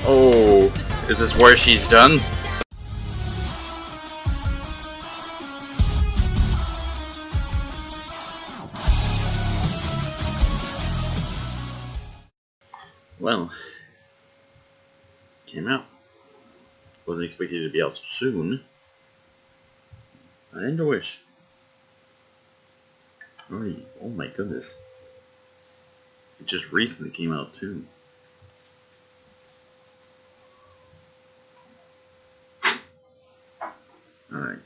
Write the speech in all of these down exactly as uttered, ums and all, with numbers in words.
Oh, is this where she's done? Well, came out. Wasn't expecting it to be out soon. I end a wish. Oh, oh my goodness. It just recently came out too. Alright.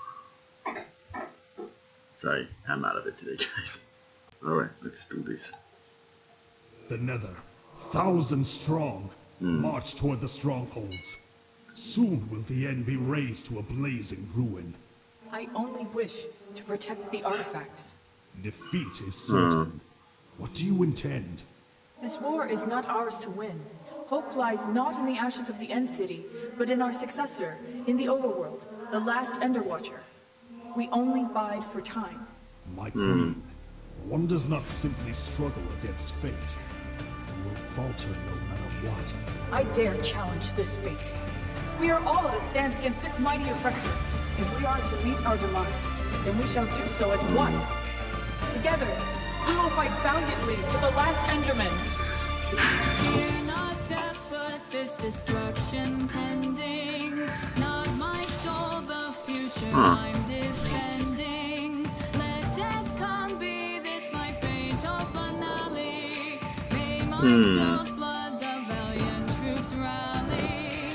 Sorry, I'm out of it today, guys. Alright, let's do this. The Nether, thousand strong, mm. march toward the strongholds. Soon will the end be razed to a blazing ruin. I only wish to protect the artifacts. Defeat is certain. Mm. What do you intend? This war is not ours to win. Hope lies not in the ashes of the End City, but in our successor, in the Overworld, the last Ender Watcher. We only bide for time. My queen, mm. one does not simply struggle against fate. You will falter no matter what. I dare challenge this fate. We are all that stands against this mighty oppressor. If we are to meet our demise, then we shall do so as one. Together, we will fight valiantly to the last Enderman. Fear not death, but this destruction pending. Not my soul, the future huh. I'm defending. Let death come, be this my fatal finale. May my hmm. spilled blood the valiant troops rally.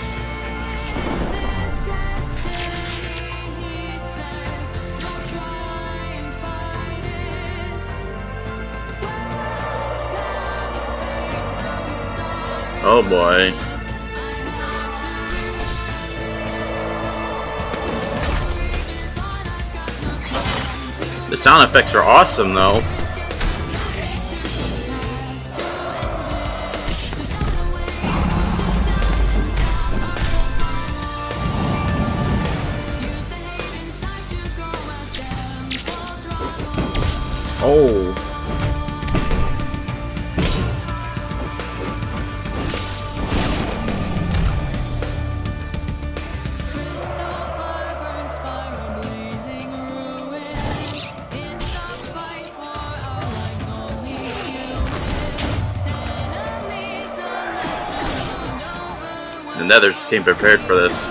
Oh boy. The sound effects are awesome though. Oh. The Nether came prepared for this.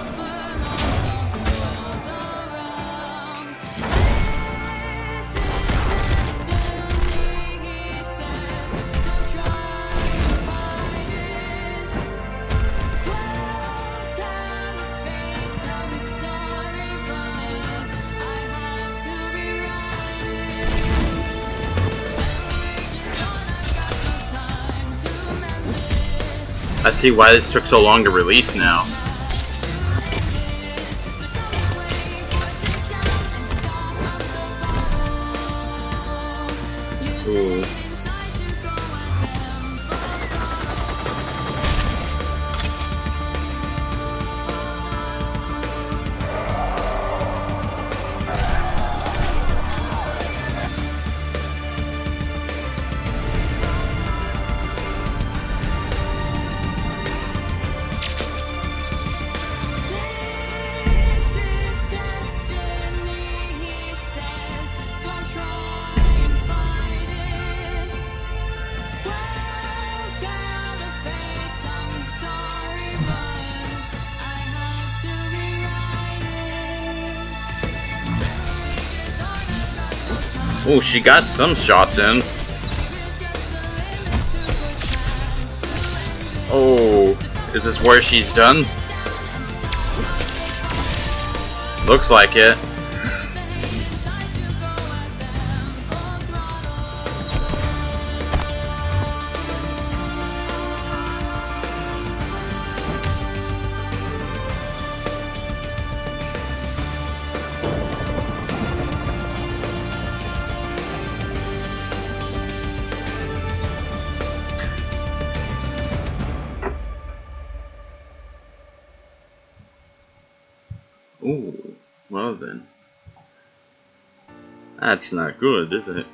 I see why this took so long to release now. Ooh. Oh, she got some shots in. Oh, is this where she's done? Looks like it. Oh, well then. That's not good, is it?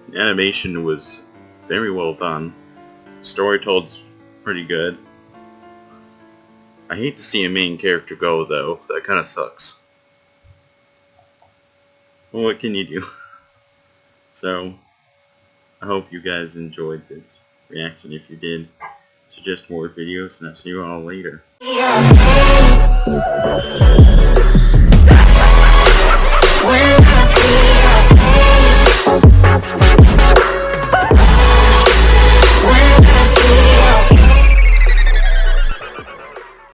The animation was very well done. Story told's pretty good. I hate to see a main character go though. That kind of sucks. Well, what can you do? So, I hope you guys enjoyed this reaction. If you did, suggest more videos, and I'll see you all later.